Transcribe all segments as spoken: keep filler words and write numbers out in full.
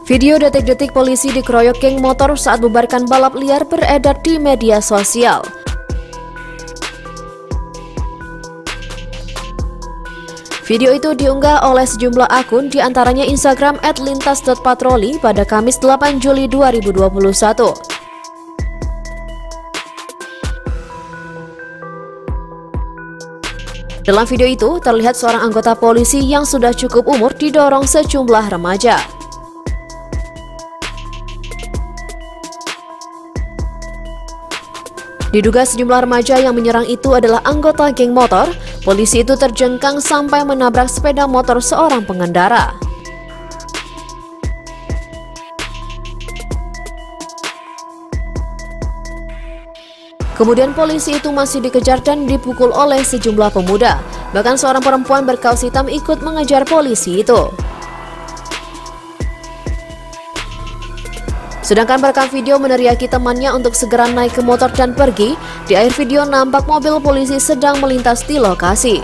Video detik-detik polisi dikeroyok geng motor saat bubarkan balap liar beredar di media sosial. Video itu diunggah oleh sejumlah akun, diantaranya Instagram et lintas dot patroli pada Kamis delapan Juli dua ribu dua puluh satu. Dalam video itu, terlihat seorang anggota polisi yang sudah cukup umur didorong sejumlah remaja. Diduga sejumlah remaja yang menyerang itu adalah anggota geng motor. Polisi itu terjengkang sampai menabrak sepeda motor seorang pengendara. Kemudian polisi itu masih dikejar dan dipukul oleh sejumlah pemuda. Bahkan seorang perempuan berkaos hitam ikut mengejar polisi itu. Sedangkan perekam video meneriaki temannya untuk segera naik ke motor dan pergi. Di akhir video nampak mobil polisi sedang melintas di lokasi.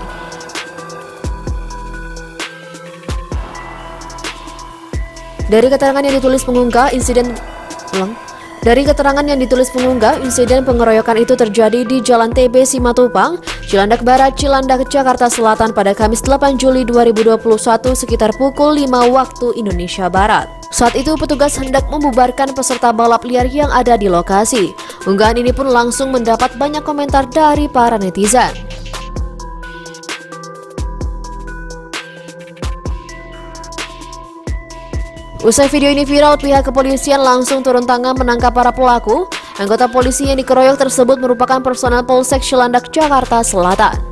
Dari keterangan yang ditulis pengunggah, insiden ulang. Dari keterangan yang ditulis pengunggah, insiden pengeroyokan itu terjadi di Jalan T B Simatupang, Cilandak Barat, Cilandak, Jakarta Selatan pada Kamis delapan Juli dua ribu dua puluh satu sekitar pukul lima waktu Indonesia Barat. Saat itu petugas hendak membubarkan peserta balap liar yang ada di lokasi. Unggahan ini pun langsung mendapat banyak komentar dari para netizen. Usai video ini viral, pihak kepolisian langsung turun tangan menangkap para pelaku. Anggota polisi yang dikeroyok tersebut merupakan personel Polsek Cilandak, Jakarta Selatan.